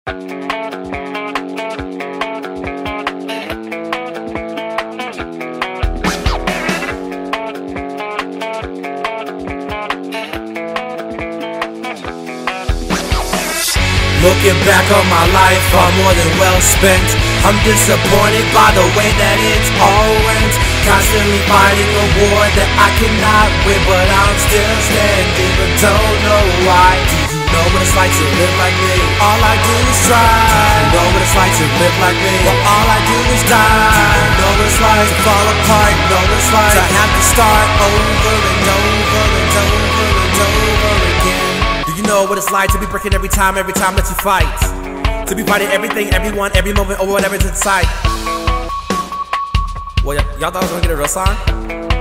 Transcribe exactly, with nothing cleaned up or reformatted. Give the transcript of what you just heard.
Looking back on my life, far more than well spent. I'm disappointed by the way that it's all went. Constantly fighting a war that I cannot win, but I'm still standing, but don't know why. Do you know what it's like to live like me? All I do is try. Do you know what it's like to live like me? Well, all I do is die. Do you know what it's like to fall apart? Know what it's like to have to start over and over and over and over again. You know what it's like to be breaking every time, every time that you fight. To be fighting everything, everyone, every moment, or whatever's in sight. Well, y'all thought I was gonna get a real song?